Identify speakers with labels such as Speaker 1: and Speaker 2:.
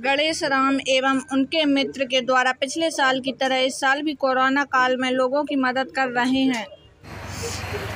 Speaker 1: गणेश राम एवं उनके मित्र के द्वारा पिछले साल की तरह इस साल भी कोरोना काल में लोगों की मदद कर रहे हैं।